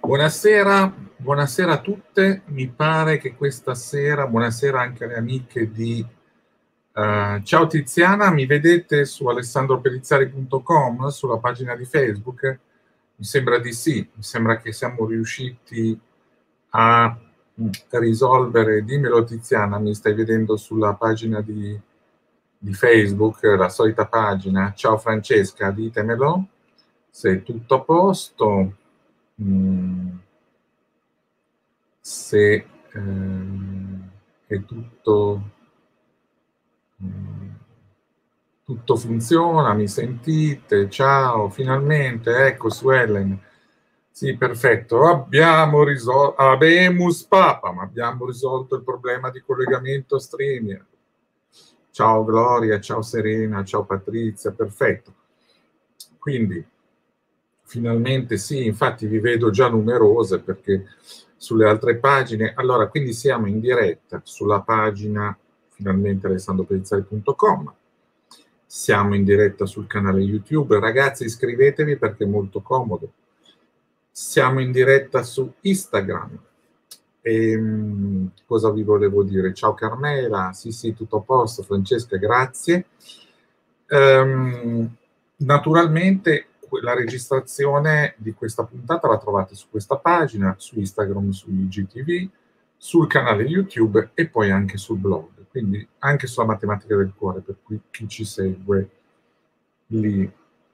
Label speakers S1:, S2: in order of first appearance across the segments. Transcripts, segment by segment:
S1: Buonasera, buonasera a tutte. Mi pare che questa sera, buonasera anche alle amiche di Ciao Tiziana, mi vedete su alessandropellizzari.com, sulla pagina di Facebook? Mi sembra di sì, mi sembra che siamo riusciti a risolvere. Dimmelo Tiziana, mi stai vedendo sulla pagina di Facebook, la solita pagina? Ciao Francesca, ditemelo se è tutto a posto. Se è tutto funziona, mi sentite? Ciao, finalmente, ecco su Ellen. Sì, perfetto, abbiamo risolto, abemus papam, abbiamo risolto il problema di collegamento streaming. Ciao Gloria, ciao Serena, ciao Patrizia, perfetto. Quindi, finalmente sì, infatti vi vedo già numerose perché sulle altre pagine, allora quindi siamo in diretta sulla pagina finalmente alessandropellizzari.com, siamo in diretta sul canale YouTube, ragazzi iscrivetevi perché è molto comodo, siamo in diretta su Instagram. Cosa vi volevo dire? Ciao Carmela, sì tutto a posto, Francesca grazie. Naturalmente la registrazione di questa puntata la trovate su questa pagina, su Instagram, su IGTV, sul canale YouTube e poi anche sul blog, quindi anche sulla matematica del cuore, per cui chi ci segue lì.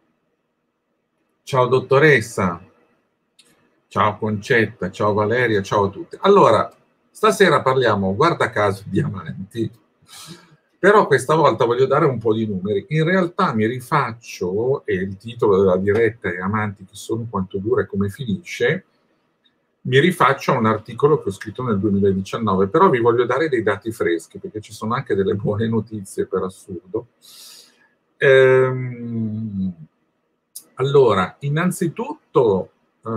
S1: Ciao dottoressa, ciao Concetta, ciao Valeria, ciao a tutti. Allora, stasera parliamo, guarda caso, di amanti. Però questa volta voglio dare un po' di numeri. In realtà mi rifaccio, e il titolo della diretta è Amanti, chi sono, quanto dura e come finisce, mi rifaccio a un articolo che ho scritto nel 2019, però vi voglio dare dei dati freschi, perché ci sono anche delle buone notizie per assurdo. Allora, innanzitutto,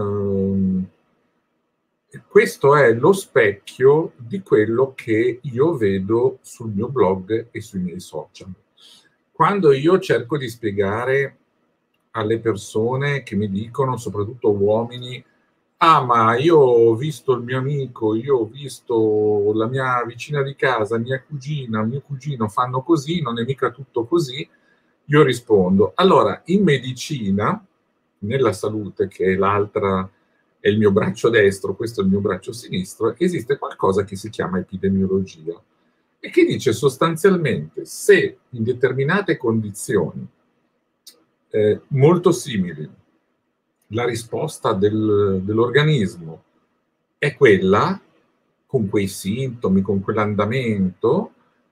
S1: questo è lo specchio di quello che io vedo sul mio blog e sui miei social. Quando io cerco di spiegare alle persone che mi dicono, soprattutto uomini, ma io ho visto il mio amico, io ho visto la mia vicina di casa, mia cugina, mio cugino fanno così, non è mica tutto così, io rispondo, allora in medicina, nella salute, che è l'altra, è il mio braccio destro, questo è il mio braccio sinistro, esiste qualcosa che si chiama epidemiologia e che dice sostanzialmente se in determinate condizioni molto simili la risposta dell'organismo è quella, con quei sintomi, con quell'andamento,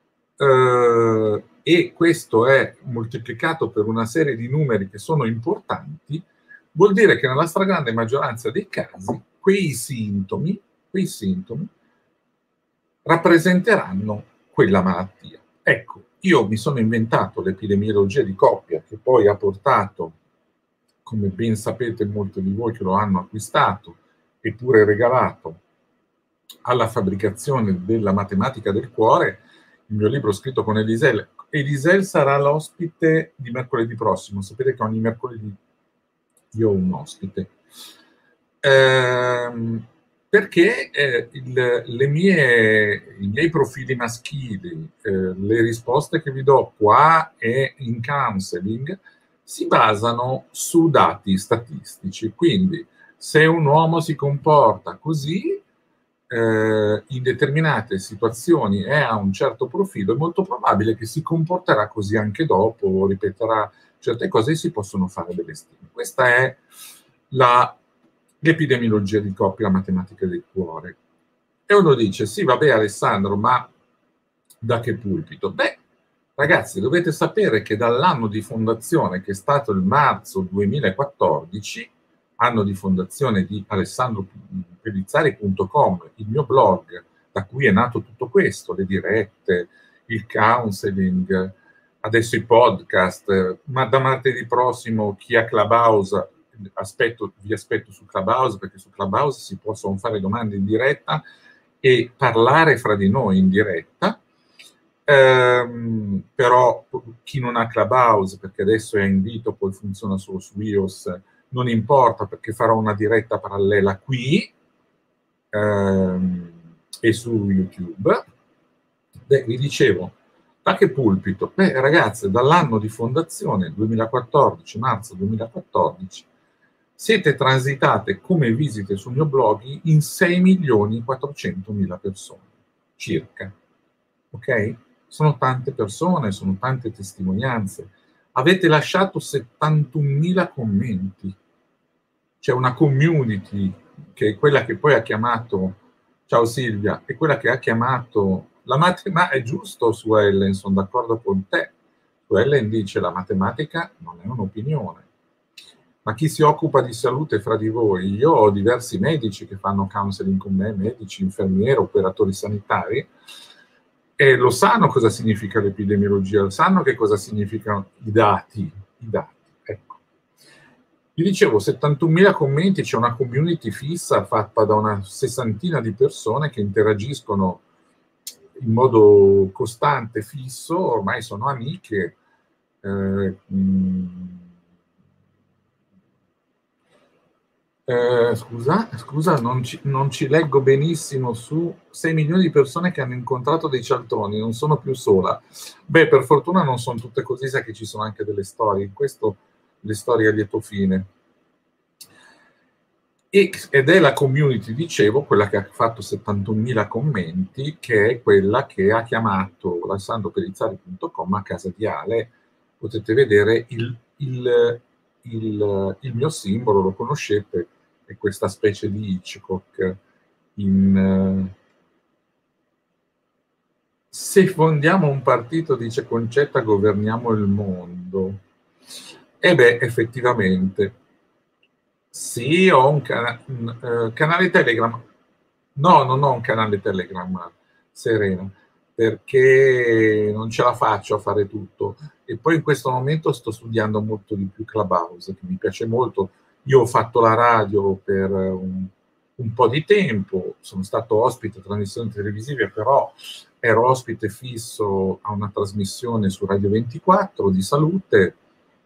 S1: e questo è moltiplicato per una serie di numeri che sono importanti, vuol dire che nella stragrande maggioranza dei casi quei sintomi rappresenteranno quella malattia. Ecco, io mi sono inventato l'epidemiologia di coppia, che poi ha portato, come ben sapete molti di voi che lo hanno acquistato eppure regalato, alla fabbricazione della matematica del cuore, il mio libro scritto con Elisel. Elisel sarà l'ospite di mercoledì prossimo. Sapete che ogni mercoledì io ho un ospite. Perché i miei profili maschili, le risposte che vi do qua e in counseling, si basano su dati statistici. Quindi se un uomo si comporta così, in determinate situazioni e ha un certo profilo, è molto probabile che si comporterà così anche dopo, ripeterà certe cose e si possono fare delle stime. Questa è l'epidemiologia di coppia, la matematica del cuore. E uno dice, sì vabbè Alessandro, ma da che pulpito? Beh, ragazzi, dovete sapere che dall'anno di fondazione, che è stato il marzo 2014, anno di fondazione di alessandropellizzari.com, il mio blog, da cui è nato tutto questo, le dirette, il counseling, adesso i podcast, ma da martedì prossimo chi ha Clubhouse, vi aspetto su Clubhouse, perché su Clubhouse si possono fare domande in diretta e parlare fra di noi in diretta. Però chi non ha Clubhouse, perché adesso è a invito, poi funziona solo su iOS, non importa perché farò una diretta parallela qui e su YouTube. Beh, vi dicevo, da che pulpito? Beh, ragazze, dall'anno di fondazione, 2014, marzo 2014, siete transitate come visite sul mio blog in 6.400.000 persone, circa. Ok? Sono tante persone, sono tante testimonianze. Avete lasciato 71.000 commenti. C'è una community che è quella che poi ha chiamato, ciao Silvia, è quella che ha chiamato la matematica, è giusto su Ellen, sono d'accordo con te. Su Ellen dice la matematica non è un'opinione. Ma chi si occupa di salute fra di voi? Io ho diversi medici che fanno counseling con me, medici, infermieri, operatori sanitari, e lo sanno cosa significa l'epidemiologia, sanno che cosa significano i dati, ecco. Vi dicevo, 71.000 commenti, c'è una community fissa fatta da una sessantina di persone che interagiscono in modo costante, fisso, ormai sono amiche. Scusa, non ci leggo benissimo. Su 6 milioni di persone che hanno incontrato dei cialtroni, non sono più sola. Beh, per fortuna non sono tutte così, sa che ci sono anche delle storie, in questo le storie a lieto fine. Ed è la community, dicevo, quella che ha fatto 71.000 commenti, che è quella che ha chiamato alessandropelizzari.com a casa di Ale. Potete vedere il mio simbolo, lo conoscete, è questa specie di Hitchcock. Se fondiamo un partito, dice Concetta, governiamo il mondo. E beh, effettivamente. Sì, ho un canale Telegram. No, non ho un canale Telegram, Serena, perché non ce la faccio a fare tutto. E poi in questo momento sto studiando molto di più Clubhouse, che mi piace molto. Io ho fatto la radio per un po' di tempo, sono stato ospite a trasmissioni televisive, però ero ospite fisso a una trasmissione su Radio 24 di salute.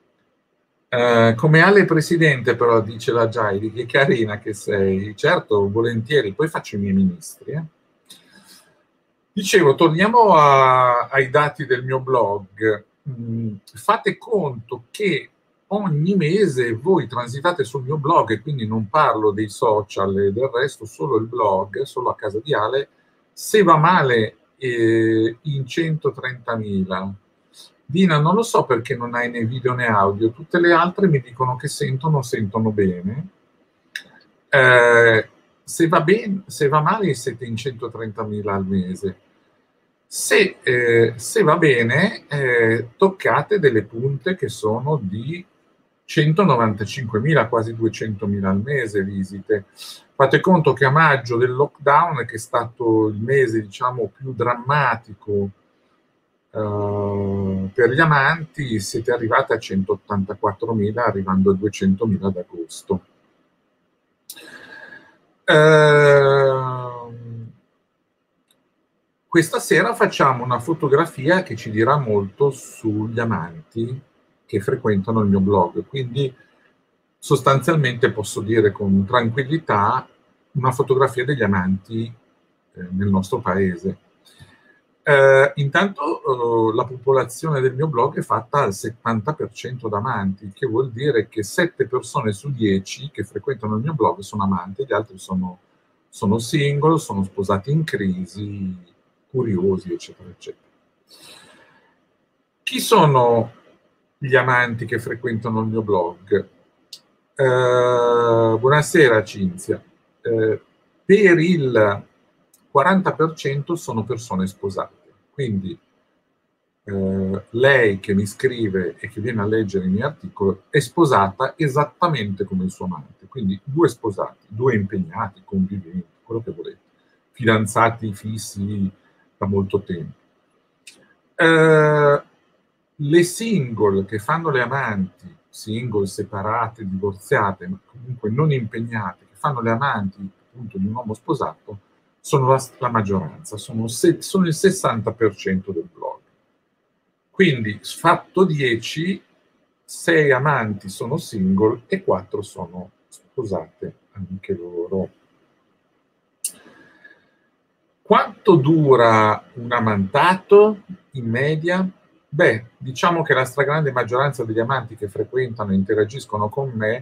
S1: Come Ale Presidente, però, dice la Giaidi, che carina che sei. Certo, volentieri, poi faccio i miei ministri. Dicevo, torniamo ai dati del mio blog. Fate conto che ogni mese voi transitate sul mio blog, e quindi non parlo dei social e del resto, solo il blog, solo a casa di Ale, se va male in 130.000. Dina, non lo so perché non hai né video né audio, tutte le altre mi dicono che sentono bene. Se va male siete in 130.000 al mese. Se va bene, toccate delle punte che sono di 195.000, quasi 200.000 al mese visite. Fate conto che a maggio del lockdown, che è stato il mese, diciamo, più drammatico per gli amanti, siete arrivati a 184.000, arrivando a 200.000 ad agosto. Questa sera facciamo una fotografia che ci dirà molto sugli amanti che frequentano il mio blog, quindi sostanzialmente posso dire con tranquillità una fotografia degli amanti nel nostro paese. Intanto la popolazione del mio blog è fatta al 70% da amanti, che vuol dire che 7 persone su 10 che frequentano il mio blog sono amanti, gli altri sono single, sono sposati in crisi, curiosi, eccetera, eccetera. Chi sono gli amanti che frequentano il mio blog? Buonasera Cinzia. Per il 40% sono persone sposate, quindi lei che mi scrive e che viene a leggere i miei articoli è sposata esattamente come il suo amante, quindi 2 sposati, 2 impegnati, conviventi, quello che volete, fidanzati fissi da molto tempo. Le single che fanno le amanti, single, separate, divorziate, ma comunque non impegnate, che fanno le amanti appunto di un uomo sposato, sono la maggioranza, sono il 60% del blog. Quindi, fatto 10, 6 amanti sono single e 4 sono sposate anche loro. Quanto dura un amantato in media? Beh, diciamo che la stragrande maggioranza degli amanti che frequentano e interagiscono con me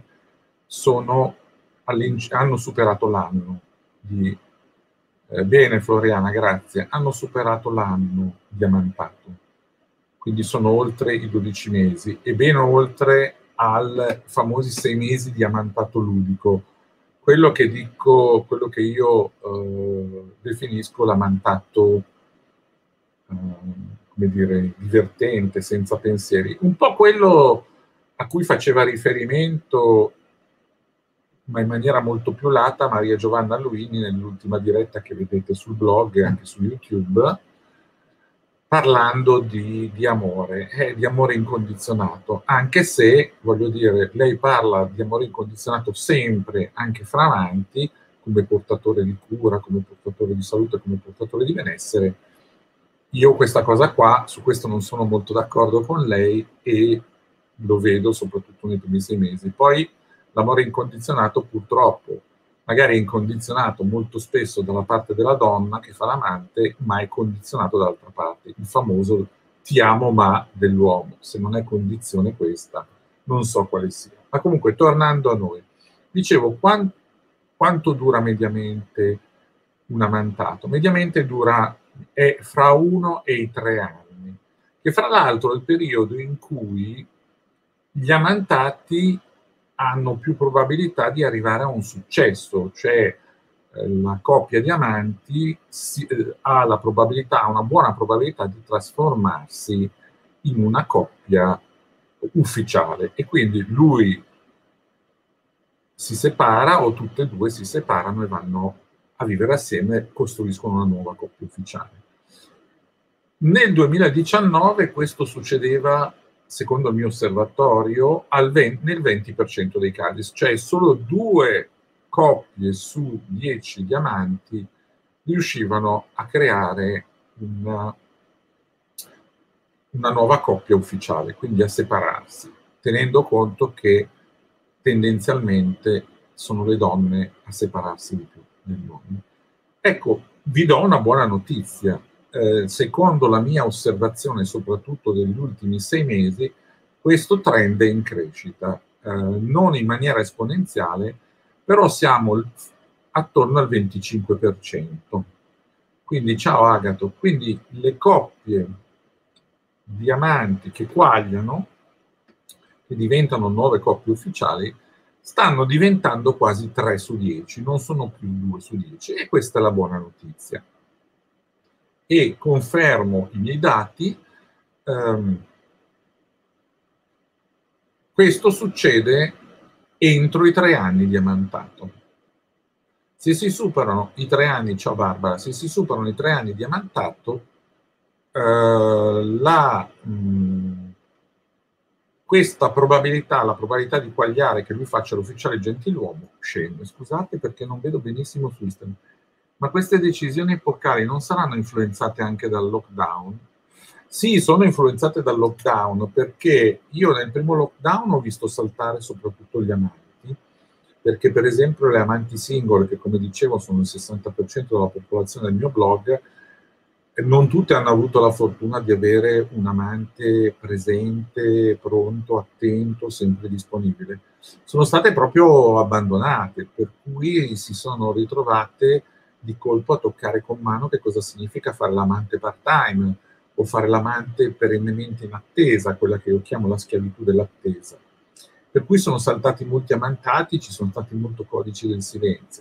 S1: hanno superato l'anno di bene Floriana, grazie, hanno superato l'anno di amantato, quindi sono oltre i 12 mesi e ben oltre ai famosi 6 mesi di amantato ludico, quello che io definisco l'amantato come dire, divertente, senza pensieri, un po' quello a cui faceva riferimento, ma in maniera molto più lata, Maria Giovanna Luini nell'ultima diretta che vedete sul blog e anche su YouTube, parlando di amore incondizionato, anche se, voglio dire, lei parla di amore incondizionato sempre, anche fra amanti, come portatore di cura, come portatore di salute, come portatore di benessere. Io questa cosa qua, su questo non sono molto d'accordo con lei e lo vedo soprattutto nei primi 6 mesi. Poi l'amore incondizionato purtroppo magari è incondizionato molto spesso dalla parte della donna che fa l'amante, ma è condizionato dall'altra parte, il famoso ti amo ma dell'uomo. Se non è condizione questa, non so quale sia. Ma comunque, tornando a noi, dicevo, quanto dura mediamente un amantato? Mediamente è fra 1 e i 3 anni, che fra l'altro è il periodo in cui gli amantati hanno più probabilità di arrivare a un successo, cioè la coppia di amanti ha una buona probabilità di trasformarsi in una coppia ufficiale e quindi lui si separa o tutte e due si separano e vanno a vivere assieme e costruiscono una nuova coppia ufficiale. Nel 2019 questo succedeva, secondo il mio osservatorio, nel 20% dei casi, cioè solo 2 coppie su 10 diamanti riuscivano a creare una nuova coppia ufficiale, quindi a separarsi, tenendo conto che tendenzialmente sono le donne a separarsi di più degli uomini. Ecco, vi do una buona notizia. Secondo la mia osservazione, soprattutto degli ultimi 6 mesi, questo trend è in crescita, non in maniera esponenziale, però siamo attorno al 25%. Quindi, ciao Agato, quindi le coppie di amanti che quagliano, che diventano nuove coppie ufficiali, stanno diventando quasi 3 su 10, non sono più 2 su 10, e questa è la buona notizia. E confermo i miei dati, questo succede entro i 3 anni di amantato. Se si superano i 3 anni, ciao Barbara, se si superano i 3 anni di amantato, questa probabilità, la probabilità di quagliare che lui faccia l'ufficiale gentiluomo, scende. Scusate perché non vedo benissimo su Instagram. Ma queste decisioni epocali non saranno influenzate anche dal lockdown? Sì, sono influenzate dal lockdown, perché io nel primo lockdown ho visto saltare soprattutto gli amanti, perché per esempio le amanti single, che come dicevo sono il 60% della popolazione del mio blog, non tutte hanno avuto la fortuna di avere un amante presente, pronto, attento, sempre disponibile. Sono state proprio abbandonate, per cui si sono ritrovate di colpo a toccare con mano che cosa significa fare l'amante part-time o fare l'amante perennemente in attesa, quella che io chiamo la schiavitù dell'attesa. Per cui sono saltati molti amantati, ci sono stati molti codici del silenzio.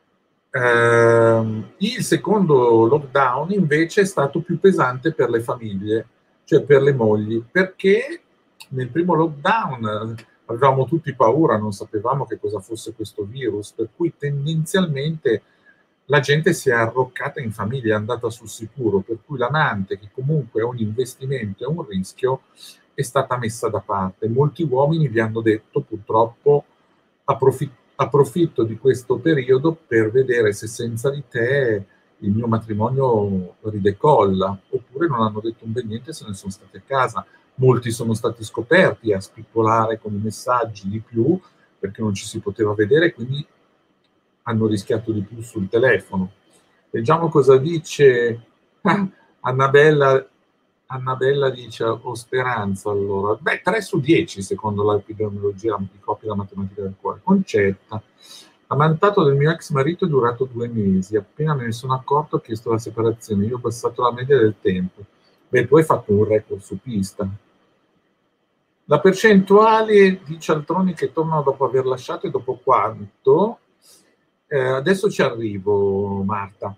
S1: Il secondo lockdown invece è stato più pesante per le famiglie, cioè per le mogli, perché nel primo lockdown avevamo tutti paura, non sapevamo che cosa fosse questo virus, per cui tendenzialmente la gente si è arroccata in famiglia, è andata sul sicuro, per cui l'amante, che comunque è un investimento, è un rischio, è stata messa da parte. Molti uomini vi hanno detto, purtroppo, approfitto di questo periodo per vedere se senza di te il mio matrimonio ridecolla, oppure non hanno detto un bel niente, se ne sono stati a casa. molti sono stati scoperti a spippolare con i messaggi di più, perché non ci si poteva vedere, quindi hanno rischiato di più sul telefono. Leggiamo cosa dice Annabella. Annabella dice: ho speranza allora. Beh, 3 su 10 secondo l'epidemiologia di copia della matematica del cuore. Concetta: l'amantato del mio ex marito è durato 2 mesi, appena me ne sono accorto ho chiesto la separazione, io ho passato la media del tempo. Beh, tu hai fatto un record su pista. La percentuale di cialtroni che tornano dopo aver lasciato e dopo quanto? Adesso ci arrivo, Marta.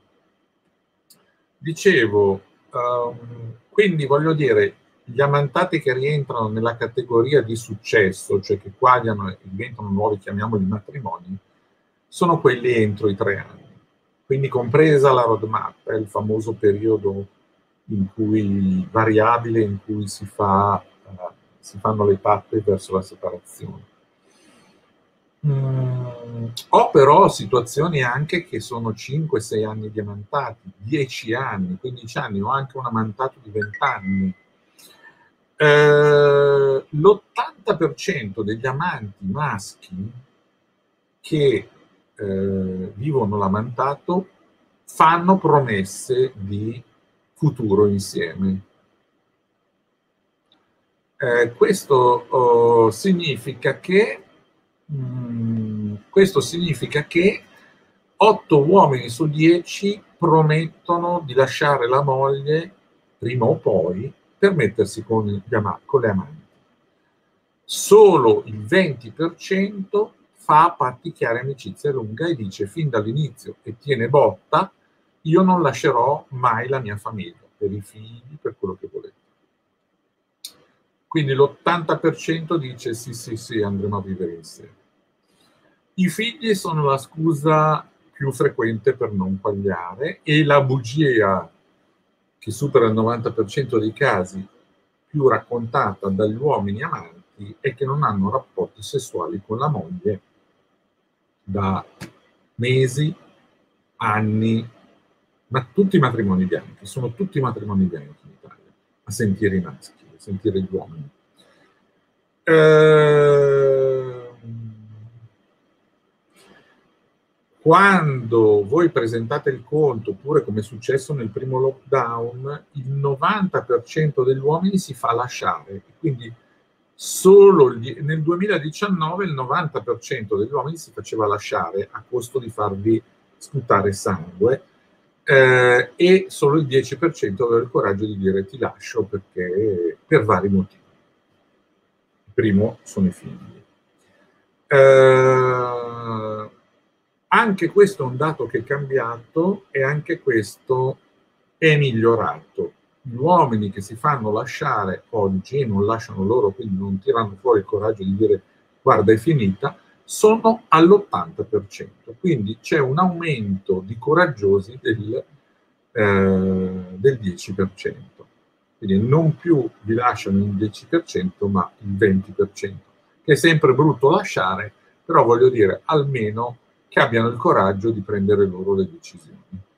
S1: Dicevo, quindi voglio dire, gli amantati che rientrano nella categoria di successo, cioè che quagliano e diventano nuovi, chiamiamoli matrimoni, sono quelli entro i 3 anni. Quindi compresa la roadmap, è il famoso periodo in cui variabile, in cui si fanno le tappe verso la separazione. Ho però situazioni anche che sono 5-6 anni di amantati, 10 anni, 15 anni, ho anche un amantato di 20 anni. L'80% degli amanti maschi che vivono l'amantato fanno promesse di futuro insieme. Questo significa che 8 uomini su 10 promettono di lasciare la moglie prima o poi per mettersi con le amanti. Solo il 20% fa patti chiari, amicizia lunga e dice fin dall'inizio e tiene botta: io non lascerò mai la mia famiglia, per i figli, per quello che volete. Quindi l'80% dice sì, andremo a vivere insieme. I figli sono la scusa più frequente per non quagliare, e la bugia che supera il 90% dei casi, più raccontata dagli uomini amanti, è che non hanno rapporti sessuali con la moglie da mesi, anni, ma tutti i matrimoni bianchi, sono tutti matrimoni bianchi in Italia, a sentire i maschi, a sentire gli uomini. Quando voi presentate il conto, oppure come è successo nel primo lockdown, il 90% degli uomini si fa lasciare, quindi solo nel 2019 il 90% degli uomini si faceva lasciare a costo di farvi sputare sangue, e solo il 10% aveva il coraggio di dire ti lascio perché per vari motivi. Il primo sono i figli. Anche questo è un dato che è cambiato e anche questo è migliorato. Gli uomini che si fanno lasciare oggi e non lasciano loro, quindi non tirano fuori il coraggio di dire guarda è finita, sono all'80%. Quindi c'è un aumento di coraggiosi del 10%. Quindi non più vi lasciano il 10%, ma il 20%, che è sempre brutto lasciare, però voglio dire almeno che abbiano il coraggio di prendere loro le decisioni.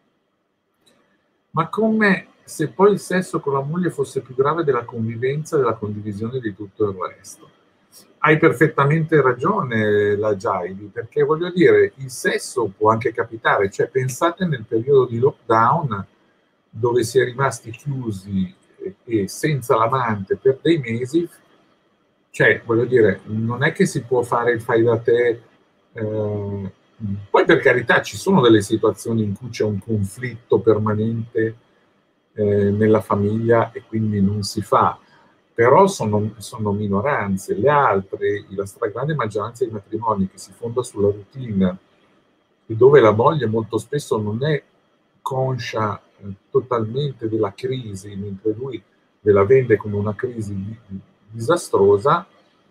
S1: Ma come se poi il sesso con la moglie fosse più grave della convivenza e della condivisione di tutto il resto. Hai perfettamente ragione, la Giaidi, perché voglio dire, il sesso può anche capitare, cioè pensate nel periodo di lockdown dove si è rimasti chiusi e senza l'amante per dei mesi, cioè voglio dire, non è che si può fare il fai da te. Poi per carità ci sono delle situazioni in cui c'è un conflitto permanente nella famiglia e quindi non si fa, però sono minoranze. Le altre, la stragrande maggioranza dei matrimoni che si fonda sulla routine e dove la moglie molto spesso non è conscia totalmente della crisi, mentre lui ve la vende come una crisi disastrosa,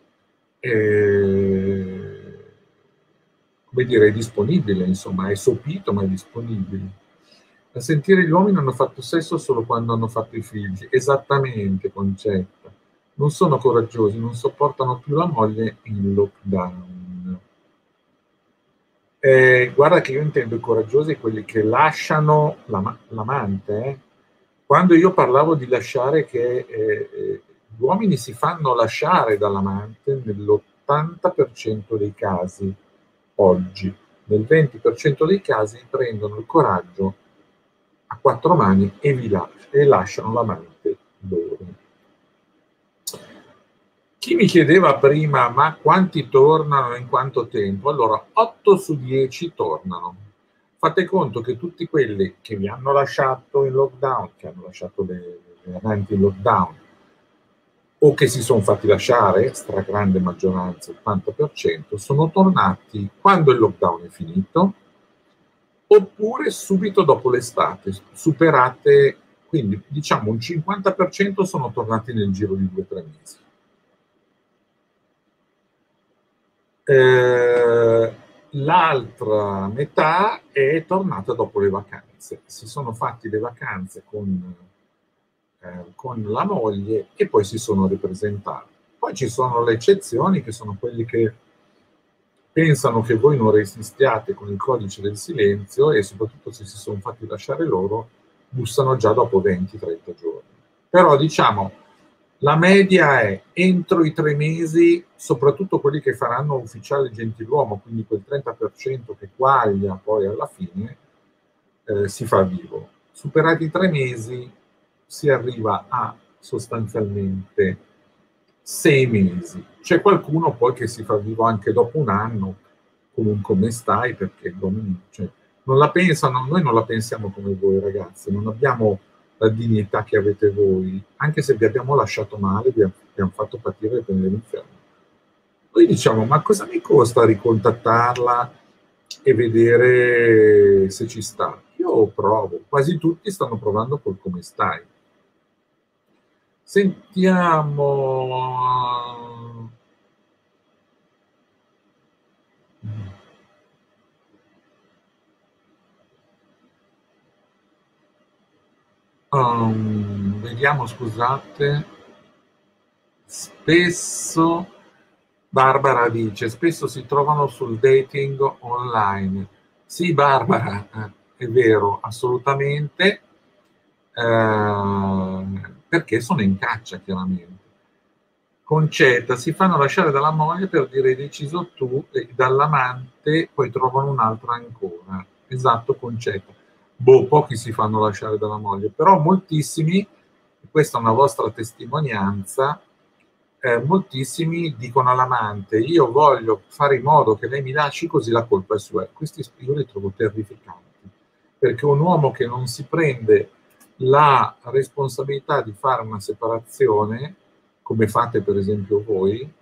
S1: come dire, è disponibile, insomma, è sopito ma è disponibile. A sentire gli uomini hanno fatto sesso solo quando hanno fatto i figli. Esattamente, Concetta. Non sono coraggiosi, non sopportano più la moglie in lockdown. Guarda che io intendo i coraggiosi quelli che lasciano l'amante. Quando io parlavo di lasciare che Gli uomini si fanno lasciare dall'amante nell'80% dei casi oggi, nel 20% dei casi prendono il coraggio a quattro mani e lasciano l'amante loro. Chi mi chiedeva prima, ma quanti tornano in quanto tempo? Allora, 8 su 10 tornano. Fate conto che tutti quelli che vi hanno lasciato in lockdown, che hanno lasciato le amanti in lockdown, o che si sono fatti lasciare, stragrande maggioranza, 80%, sono tornati quando il lockdown è finito, oppure subito dopo l'estate, superate, quindi diciamo un 50% sono tornati nel giro di 2 o 3 mesi. L'altra metà è tornata dopo le vacanze, si sono fatti le vacanze con la moglie e poi si sono ripresentati. Poi ci sono le eccezioni, che sono quelli che pensano che voi non resistiate con il codice del silenzio e soprattutto se si sono fatti lasciare loro, bussano già dopo 20-30 giorni. Però diciamo, la media è entro i 3 mesi, soprattutto quelli che faranno ufficiale gentiluomo, quindi quel 30% che quaglia poi alla fine, si fa vivo. Superati i 3 mesi si arriva a sostanzialmente 6 mesi. C'è qualcuno poi che si fa vivo anche dopo un anno, con un come stai, perché cioè, non la pensano, noi non la pensiamo come voi ragazzi, non abbiamo la dignità che avete voi, anche se vi abbiamo lasciato male, vi abbiamo fatto patire per l'inferno. Noi diciamo, ma cosa mi costa ricontattarla e vedere se ci sta? Io provo, quasi tutti stanno provando col come stai. Sentiamo. Vediamo, scusate. Spesso, Barbara dice, spesso si trovano sul dating online. Sì, Barbara, è vero, assolutamente, perché sono in caccia, chiaramente. Concetta, si fanno lasciare dalla moglie per dire hai deciso tu, e dall'amante poi trovano un'altra ancora. Esatto, Concetta. Boh, pochi si fanno lasciare dalla moglie, però moltissimi, questa è una vostra testimonianza, moltissimi dicono all'amante io voglio fare in modo che lei mi lasci così la colpa è sua. Questi io li trovo terrificanti, perché un uomo che non si prende la responsabilità di fare una separazione, come fate per esempio voi,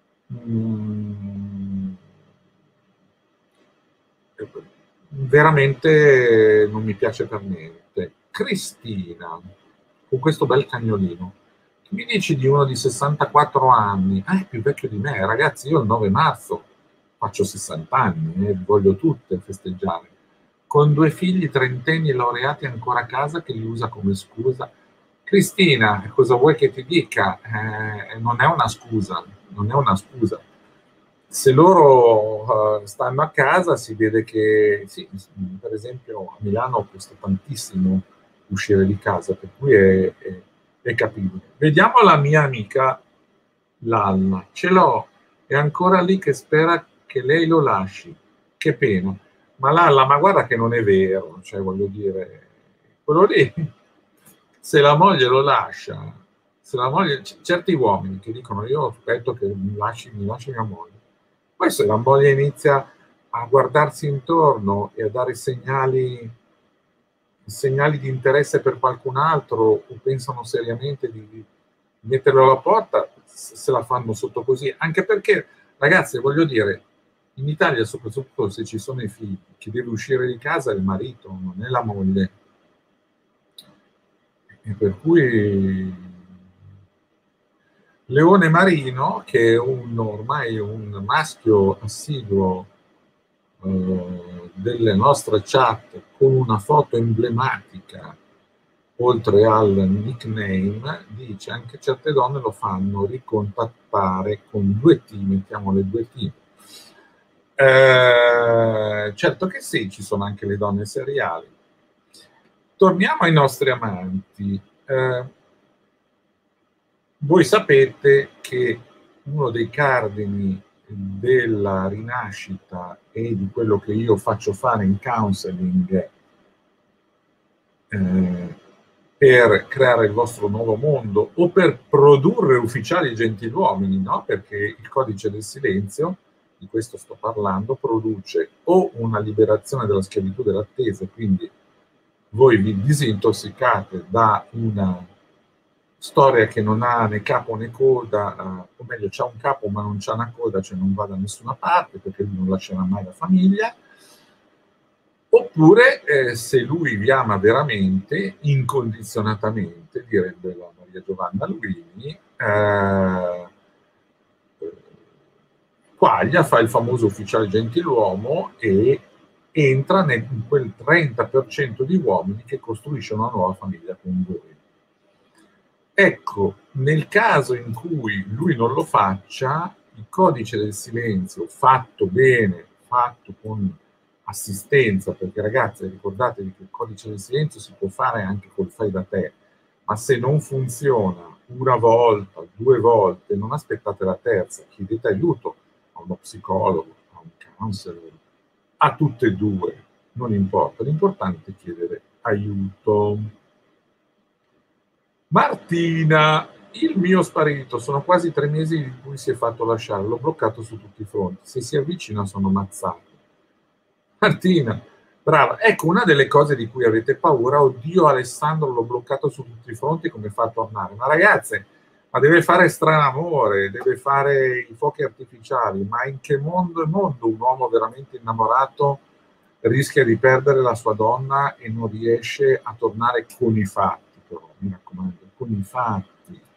S1: veramente non mi piace per niente. Cristina, con questo bel cagnolino, mi dici di uno di 64 anni, è più vecchio di me, ragazzi, io il 9 marzo faccio 60 anni, voglio tutte festeggiare, con 2 figli trentenni laureati ancora a casa che li usa come scusa. Cristina, cosa vuoi che ti dica? Non è una scusa, non è una scusa. Se loro stanno a casa si vede che, sì, per esempio a Milano costa tantissimo uscire di casa, per cui è capibile. Vediamo la mia amica Lalla, ce l'ho, è ancora lì che spera che lei lo lasci, che pena. Ma Lalla, ma guarda che non è vero, cioè voglio dire, quello lì, se la moglie lo lascia, se la moglie, certi uomini che dicono io aspetto che mi lasci mia moglie, poi se la moglie inizia a guardarsi intorno e a dare segnali di interesse per qualcun altro o pensano seriamente di metterlo alla porta, se la fanno sotto così. Anche perché, ragazzi, voglio dire, in Italia, soprattutto se ci sono i figli, chi deve uscire di casa è il marito, non è la moglie. E per cui Leone Marino, che è ormai un maschio assiduo delle nostre chat con una foto emblematica oltre al nickname, dice anche certe donne lo fanno ricontattare con 2T, mettiamo le 2T. Certo che sì, ci sono anche le donne seriali. Torniamo ai nostri amanti. Voi sapete che uno dei cardini della rinascita e di quello che io faccio fare in counseling per creare il vostro nuovo mondo o per produrre ufficiali gentiluomini, no? Perché il codice del silenzio, di questo sto parlando, produce o una liberazione dalla schiavitù dell'attesa, quindi voi vi disintossicate da una storia che non ha né capo né coda, o meglio c'ha un capo ma non c'ha una coda, cioè non va da nessuna parte perché lui non lascerà mai la famiglia, oppure se lui vi ama veramente, incondizionatamente, direbbe la Maria Giovanna Luini, Quaglia fa il famoso ufficiale gentiluomo e entra in quel 30% di uomini che costruisce una nuova famiglia con voi. Ecco, nel caso in cui lui non lo faccia, il codice del silenzio fatto bene, fatto con assistenza, perché ragazzi ricordatevi che il codice del silenzio si può fare anche col fai da te, ma se non funziona una volta, 2 volte, non aspettate la terza, chiedete aiuto a uno psicologo, a un counselor, a tutte e due, non importa, l'importante è chiedere aiuto. Martina, il mio sparito, sono quasi 3 mesi in cui si è fatto lasciare, l'ho bloccato su tutti i fronti, se si avvicina sono ammazzato. Martina, brava, ecco una delle cose di cui avete paura, oddio Alessandro l'ho bloccato su tutti i fronti, come fa a tornare? Ma ragazze, ma deve fare stranamore, deve fare i fuochi artificiali, ma in che mondo è mondo un uomo veramente innamorato rischia di perdere la sua donna e non riesce a tornare con i fatti, però, mi raccomando, con i fatti.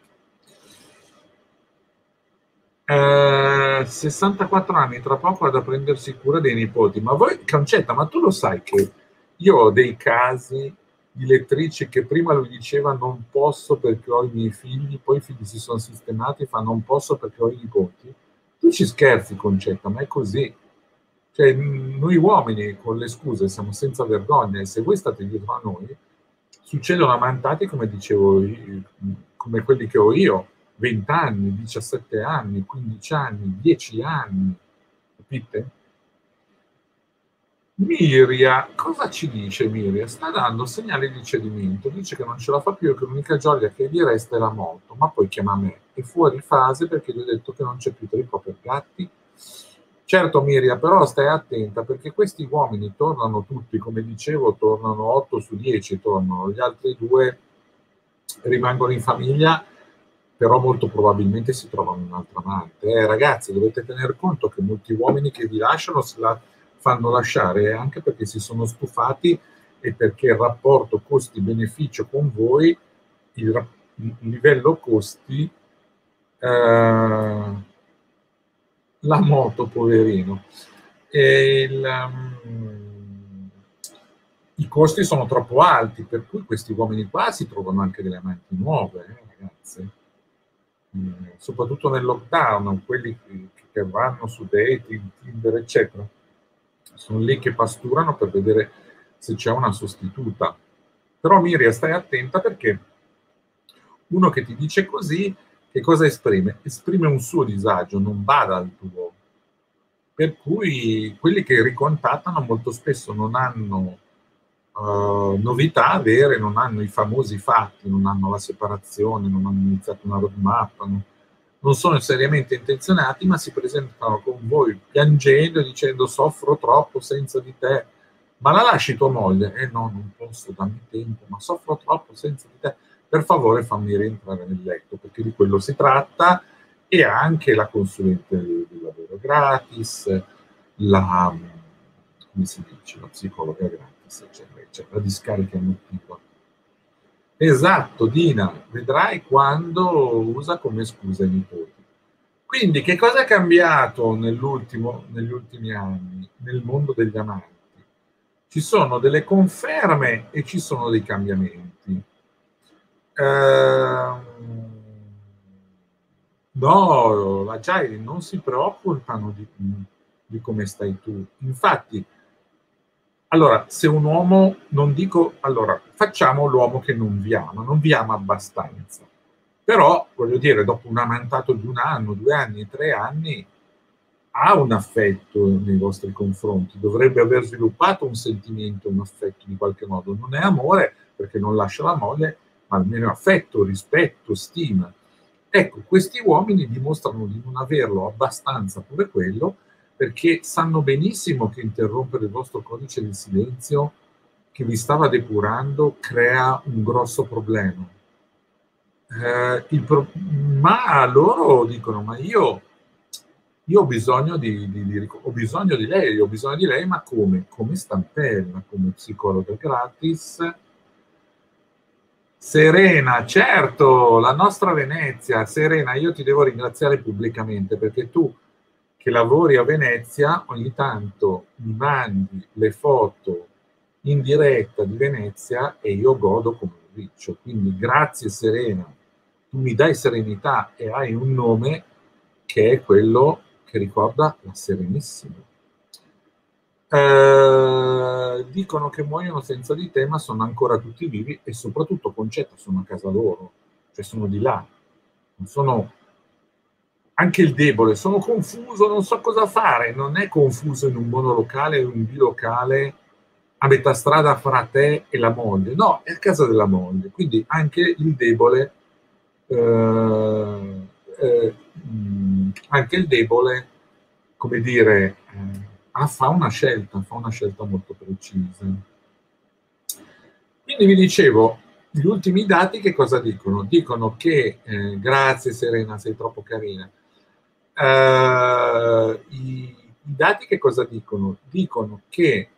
S1: 64 anni, tra poco ha da prendersi cura dei nipoti. Ma voi, Concetta, ma tu lo sai che io ho dei casi di lettrici che prima lui diceva non posso perché ho i miei figli, poi i figli si sono sistemati e fa non posso perché ho i nipoti? Tu ci scherzi, Concetta, ma è così. Cioè, noi uomini con le scuse siamo senza vergogna e se voi state dietro a noi succedono ammantati come dicevo io, come quelli che ho io, 20 anni, 17 anni, 15 anni, 10 anni, capite? Miria, cosa ci dice Miria? Sta dando segnali di cedimento, dice che non ce la fa più e che l'unica gioia che gli resta è la moto, ma poi chiama me, è fuori fase perché gli ho detto che non c'è più tempo per gatti. Certo Miria, però stai attenta perché questi uomini tornano tutti, come dicevo, tornano 8 su 10, tornano, gli altri 2 rimangono in famiglia, però molto probabilmente si trovano un'altra amante. Ragazzi, dovete tener conto che molti uomini che vi lasciano se la fanno lasciare anche perché si sono stufati e perché il rapporto costi-beneficio con voi, il livello costi, la moto, poverino. I costi sono troppo alti, per cui questi uomini qua si trovano anche delle amanti nuove, ragazze. Soprattutto nel lockdown, quelli che vanno su dating, Tinder, eccetera, sono lì che pasturano per vedere se c'è una sostituta. Però Miria, stai attenta perché uno che ti dice così, che cosa esprime? Esprime un suo disagio, non bada al tuo. Per cui quelli che ricontattano molto spesso non hanno novità vere, non hanno i famosi fatti, non hanno la separazione, non hanno iniziato una roadmap, non sono seriamente intenzionati, ma si presentano con voi piangendo e dicendo soffro troppo senza di te. Ma la lasci tua moglie? No, non posso, dammi tempo, ma soffro troppo senza di te. Per favore fammi rientrare nel letto, perché di quello si tratta, e anche la consulente del lavoro gratis, come si dice, la psicologa gratis, eccetera, eccetera, la discarica emotiva. Esatto, Dina, vedrai quando usa come scusa i nipoti. Quindi che cosa è cambiato negli ultimi anni nel mondo degli amanti? Ci sono delle conferme e ci sono dei cambiamenti. No, la Giai non si preoccupano di come stai tu. Infatti, allora, se un uomo, non dico, allora, facciamo l'uomo che non vi ama abbastanza. Però, voglio dire, dopo un amantato di 1 anno, 2 anni, 3 anni, ha un affetto nei vostri confronti, dovrebbe aver sviluppato un sentimento, un affetto di qualche modo. Non è amore perché non lascia la moglie, ma almeno affetto, rispetto, stima. Ecco, questi uomini dimostrano di non averlo abbastanza pure quello, perché sanno benissimo che interrompere il vostro codice del silenzio che vi stava depurando crea un grosso problema. Ma loro dicono, ma io ho bisogno ho bisogno di lei, ma come? Come stampella, come psicologa gratis. Serena, certo, la nostra Venezia. Serena, io ti devo ringraziare pubblicamente perché tu che lavori a Venezia ogni tanto mi mandi le foto in diretta di Venezia e io godo come un riccio. Quindi grazie Serena, tu mi dai serenità e hai un nome che è quello che ricorda la Serenissima. Dicono che muoiono senza di te, ma sono ancora tutti vivi e soprattutto Concetta sono a casa loro, cioè sono di là. Non sono anche il debole, sono confuso, non so cosa fare. Non è confuso in un monolocale o in un bilocale a metà strada fra te e la moglie, no, è a casa della moglie. Quindi anche il debole anche il debole, come dire, fa una scelta molto precisa. Quindi vi dicevo, gli ultimi dati che cosa dicono? Dicono che, grazie Serena, sei troppo carina, i dati che cosa dicono? Dicono che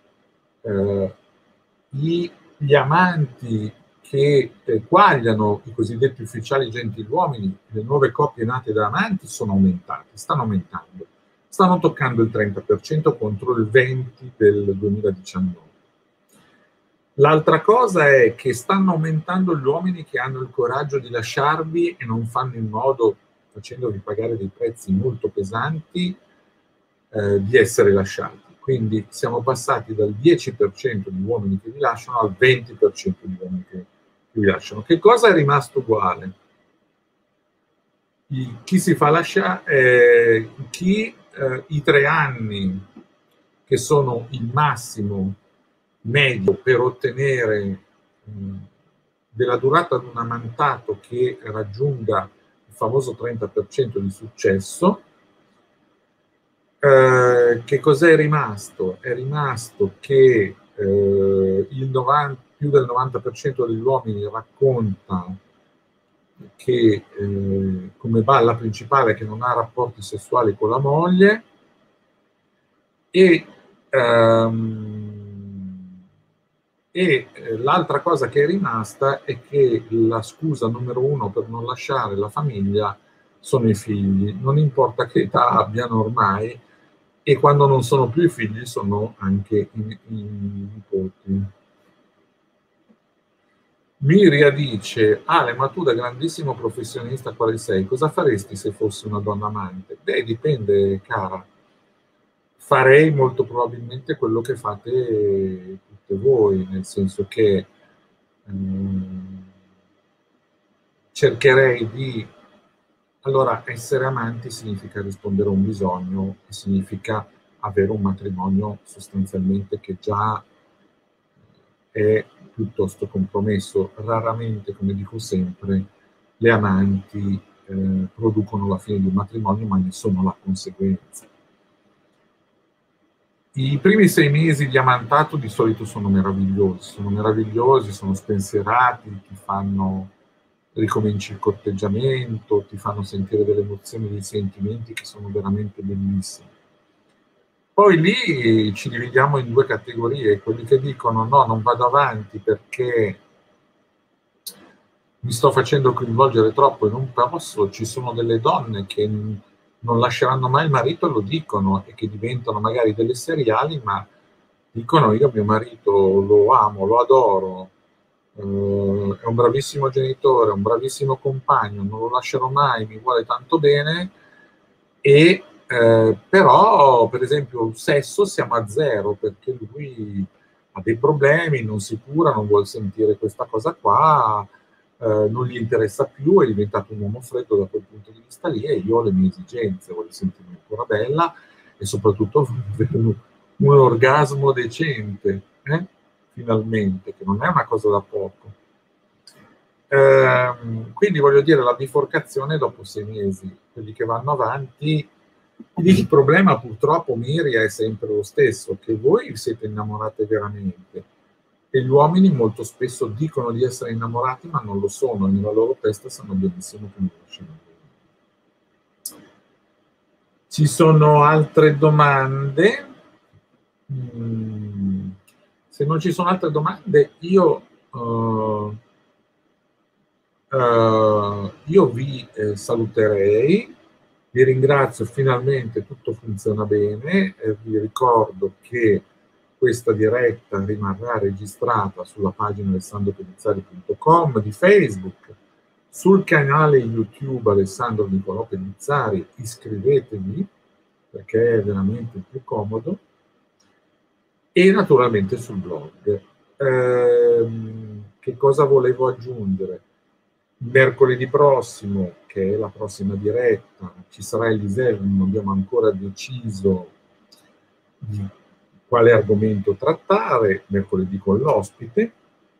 S1: gli amanti che quagliano i cosiddetti ufficiali gentiluomini, le nuove coppie nate da amanti stanno aumentando, stanno toccando il 30% contro il 20% del 2019. L'altra cosa è che stanno aumentando gli uomini che hanno il coraggio di lasciarvi e non fanno in modo, facendovi pagare dei prezzi molto pesanti, di essere lasciati. Quindi siamo passati dal 10% di uomini che vi lasciano al 20% di uomini che vi lasciano. Che cosa è rimasto uguale? Chi si fa lasciare, i 3 anni che sono il massimo medio per ottenere della durata di un amantato che raggiunga il famoso 30% di successo. Che cos'è rimasto? È rimasto che più del 90% degli uomini racconta che come balla principale che non ha rapporti sessuali con la moglie e l'altra cosa che è rimasta è che la scusa numero 1 per non lasciare la famiglia sono i figli, non importa che età abbiano ormai, e quando non sono più i figli sono anche i nipoti. Miria dice, Ale, ma tu da grandissimo professionista quale sei? Cosa faresti se fossi una donna amante? Beh, dipende, cara. Farei molto probabilmente quello che fate tutte voi, nel senso che cercherei di... Allora, essere amanti significa rispondere a un bisogno, e significa avere un matrimonio sostanzialmente che già è piuttosto compromesso. Raramente, come dico sempre, le amanti producono la fine di un matrimonio, ma ne sono la conseguenza. I primi 6 mesi di amantato di solito sono meravigliosi, sono spensierati, ti fanno, ricominci il corteggiamento, ti fanno sentire delle emozioni, dei sentimenti che sono veramente bellissimi. Poi lì ci dividiamo in 2 categorie, quelli che dicono no, non vado avanti perché mi sto facendo coinvolgere troppo e non posso. Ci sono delle donne che non lasceranno mai il marito, lo dicono, e che diventano magari delle seriali, ma dicono io mio marito lo amo, lo adoro, è un bravissimo genitore, è un bravissimo compagno, non lo lascerò mai, mi vuole tanto bene, e però per esempio il sesso siamo a 0 perché lui ha dei problemi, non si cura, non vuole sentire questa cosa qua, non gli interessa più, è diventato un uomo freddo da quel punto di vista lì, e io ho le mie esigenze, voglio sentirmi ancora bella e soprattutto un orgasmo decente, finalmente, che non è una cosa da poco. Quindi voglio dire, la biforcazione dopo 6 mesi, quelli che vanno avanti, il problema purtroppo, Miria, è sempre lo stesso, che voi siete innamorate veramente e gli uomini molto spesso dicono di essere innamorati ma non lo sono, nella loro testa sanno benissimo che non lo sono. Ci sono altre domande? Se non ci sono altre domande, io vi saluterei, vi ringrazio, finalmente tutto funziona bene, vi ricordo che questa diretta rimarrà registrata sulla pagina alessandropellizzari.com di Facebook, sul canale YouTube Alessandro Nicolò Pellizzari, iscrivetevi perché è veramente il più comodo, e naturalmente sul blog. Che cosa volevo aggiungere? Mercoledì prossimo, che è la prossima diretta, ci sarà Eliseo, non abbiamo ancora deciso di quale argomento trattare, mercoledì con l'ospite,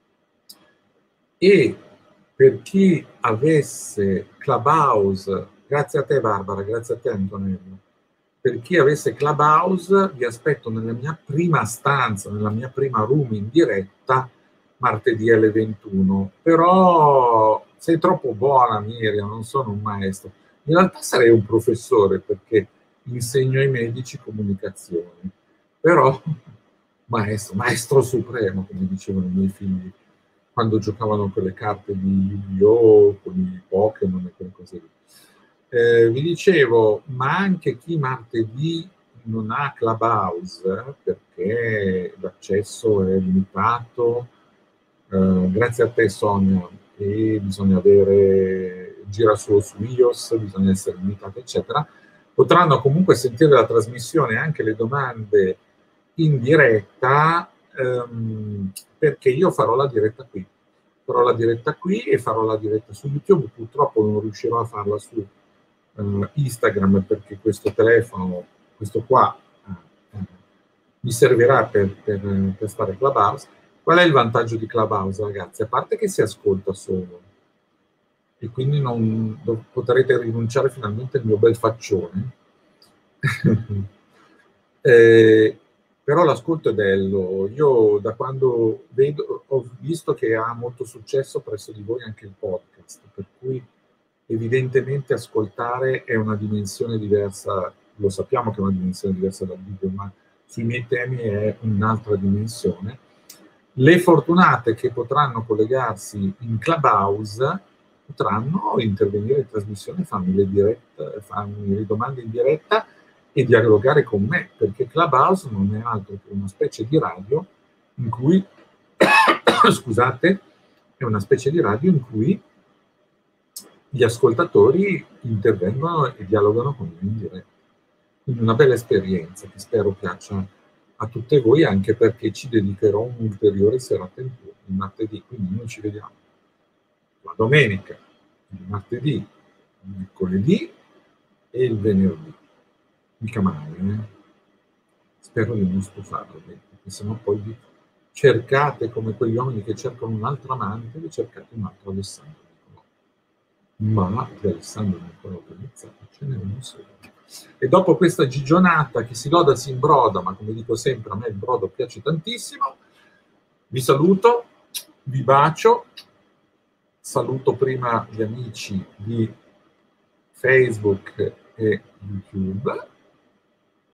S1: e per chi avesse Clubhouse, grazie a te Barbara, grazie a te Antonello, per chi avesse Clubhouse vi aspetto nella mia prima stanza, nella mia prima room in diretta, martedì alle 21, però sei troppo buona Miriam, non sono un maestro, in realtà sarei un professore perché insegno ai medici comunicazione, però maestro supremo, come dicevano i miei figli quando giocavano con le carte di Yu-Gi-Oh, con i Pokémon e quelle cose lì. Vi dicevo, ma anche chi martedì non ha Clubhouse, perché l'accesso è limitato, grazie a te Sonia, e bisogna avere gira solo su iOS, bisogna essere limitati eccetera, potranno comunque sentire la trasmissione, anche le domande in diretta, perché io farò la diretta qui e farò la diretta su YouTube. Purtroppo non riuscirò a farla su Instagram perché questo telefono, questo qua, mi servirà per fare Clubhouse. Qual è il vantaggio di Clubhouse, ragazzi? A parte che si ascolta solo e quindi non potrete rinunciare finalmente al mio bel faccione, però l'ascolto è bello. Io da quando vedo, ho visto che ha molto successo presso di voi anche il podcast, per cui evidentemente ascoltare è una dimensione diversa, lo sappiamo che è una dimensione diversa dal video, ma sui miei temi è un'altra dimensione. Le fortunate che potranno collegarsi in Clubhouse potranno intervenire in trasmissione, farmi le domande in diretta e dialogare con me, perché Clubhouse non è altro che una specie di radio in cui scusate, è una specie di radio in cui gli ascoltatori intervengono e dialogano con me in diretta. Quindi una bella esperienza che spero piaccia a tutte voi, anche perché ci dedicherò un'ulteriore serata in più il martedì, quindi noi ci vediamo la domenica, il martedì, il mercoledì e il venerdì. Mica male, Spero di non stufarlo, perché sennò poi vi cercate come quegli uomini che cercano un altro amante, vi cercate un altro Alessandro Nicolò. Ma di Alessandro Nicolò Pellizzari ce n'è uno solo. E dopo questa gigionata che si loda si imbroda, ma come dico sempre a me il brodo piace tantissimo, vi saluto, vi bacio, saluto prima gli amici di Facebook e YouTube